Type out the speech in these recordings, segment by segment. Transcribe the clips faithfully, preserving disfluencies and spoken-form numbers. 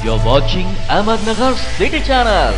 You're watching Ahmednagar City Channel.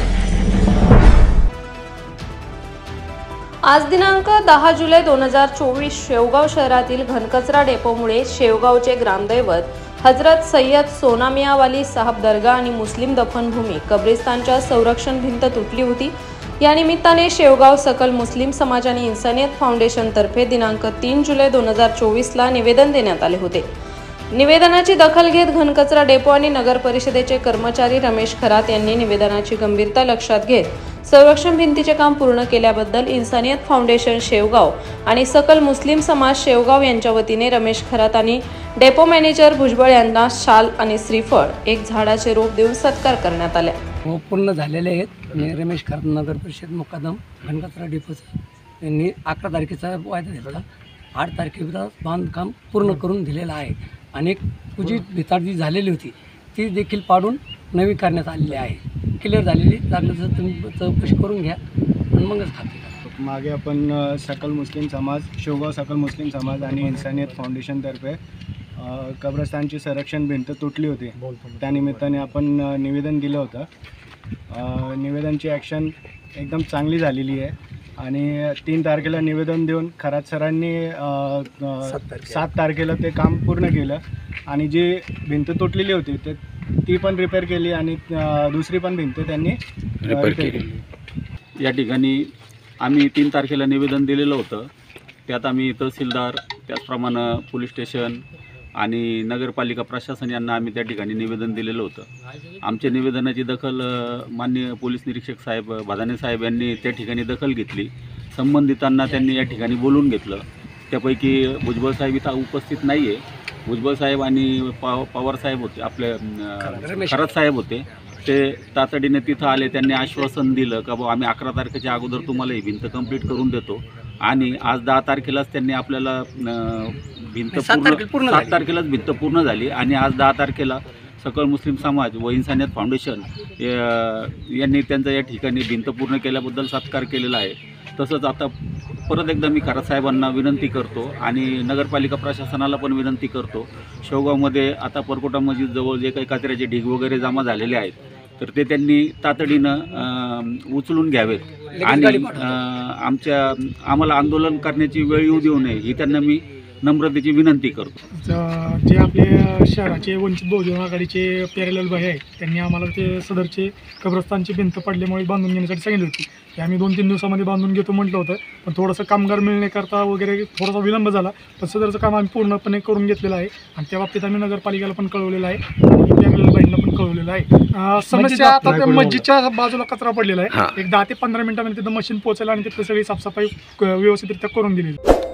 आज दिनांक दहा जुलै दोन हजार चोवीस शेवगाव शहरातील घनकचरा डेपोमुळे शेवगावचे ग्रामदैवत हजरत सय्यद सोनामियावाली साहब दर्गा आणि मुस्लिम दफनभूमी कब्रिस्तानच्या संरक्षण भिंत तुटली होती। या निमित्ताने शेवगाव सकल मुस्लिम समाज आणि इन्सानियत फाउंडेशन तर्फे दिनांक तीन जुलै दोन हजार चोवीस ला निवेदन देण्यात आले होते। निवेदनाची दखल घेत घनकचरा डेपो आणि नगर परिषदेचे कर्मचारी रमेश खरात यांनी निवेदनाची गंभीरता लक्षात घेत संरक्षण भिंतीचे काम पूर्ण केल्याबद्दल इन्सानियत फाउंडेशन शेवगाव आणि सकल मुस्लिम समाज शेवगाव यांच्या वतीने रमेश खरात आणि डेपो मॅनेजर भुजबळ यांना शाल आणि श्रीफळ एक झाडाचे रोप देऊन सत्कार करण्यात आला। पूर्ण झालेले आहेत। मी रमेश खरात नगर परिषद मुकादम घनकचरा डेपोचा यांनी अकरा तारखेचा वायदा दिला। आठ तारखेला बांधकाम पूर्ण करून दिलेलं आहे आणि तुझी भिताड झालेली होती ती देखील पाडून नवी करण्यात आलेली आहे। क्लिअर झालेली लागलं तर तुम्ही चौकशी करून घ्या आणि मगच खाते। मागे आपण सकल मुस्लिम समाज शेवगाव सकल मुस्लिम समाज आणि इन्सानियत फाउंडेशनतर्फे कब्रस्तानची संरक्षण भिंत तुटली होती, त्यानिमित्ताने आपण निवेदन दिलं होतं। निवेदनची ॲक्शन एकदम चांगली झालेली आहे आणि तीन तारखेला निवेदन देऊन खरात सरांनी सात तारखेला ते काम पूर्ण केलं आणि जी भिंत तुटलेली होती ते ती पण रिपेअर केली आणि दुसरी पण भिंत त्यांनी रिपेअर केली। या ठिकाणी आम्ही तीन तारखेला निवेदन दिलेलं होतं। त्यात आम्ही तहसीलदार त्याचप्रमाणे पोलीस स्टेशन आणि नगरपालिका प्रशासन यांना आम्ही त्या ठिकाणी निवेदन दिलेलं होतं। आमच्या निवेदनाची दखल माननीय पोलीस निरीक्षक साहेब भादाने साहेब यांनी त्या ठिकाणी दखल घेतली। संबंधितांना त्यांनी या ठिकाणी बोलून घेतलं। त्यापैकी भुजबळ साहेब इथं उपस्थित नाही आहे। भुजबळ साहेब आणि पाव पवार साहेब होते, आपले खरात साहेब होते, ते तातडीने तिथं आले। त्यांनी आश्वासन दिलं का बाबा आम्ही अकरा तारखेच्या अगोदर तुम्हाला ही भिंत कंप्लीट करून देतो आणि आज दहा तारखेलाच त्यांनी आपल्याला भिंत पूर्ण सात तारखेलाच भिंत पूर्ण झाली आणि आज दहा तारखेला सकल मुस्लिम समाज व इन्सानियत फाउंडेशन यांनी त्यांचा या ठिकाणी भिंत पूर्ण केल्याबद्दल सत्कार केलेला आहे। तसंच आता परत एकदा मी खरात साहेबांना विनंती करतो आणि नगरपालिका प्रशासनाला पण विनंती करतो, शेवगावमध्ये आता परकोटा मस्जिदजवळ जे काही कचऱ्याचे ढीग वगैरे जमा झालेले आहेत तर ते त्यांनी तातडीनं उचलून घ्यावेत आणि आमच्या आम्हाला आंदोलन करण्याची वेळ येऊ देऊ नये ही त्यांना मी नम्रतेची विनंती करतो। जे आपले शहराचे वंचित बहुजन आघाडीचे प्यारेलाल भाई आहेत त्यांनी आम्हाला ते सदरचे कब्रस्तानची भिंत पडल्यामुळे बांधून घेण्यासाठी सांगितली होती की आम्ही दोन तीन दिवसामध्ये बांधून घेतो म्हटलं होतं, पण थोडंसं कामगार मिळण्याकरता वगैरे थोडासा विलंब झाला, पण सदरचं काम आम्ही पूर्णपणे करून घेतलेलं आहे आणि त्या बाबतीत आम्ही नगरपालिकेला पण कळवलेलं आहे आणि प्यारेलाल भाईंना पण कळवलेलं आहे। समस्या आता त्या मस्जिदच्या बाजूला कचरा पडलेला आहे, एक दहा ते पंधरा मिनिटांमध्ये तिथं मशीन पोहोचेल आणि तिथं सगळी साफसफाई व्यवस्थितरित्या करून दिली।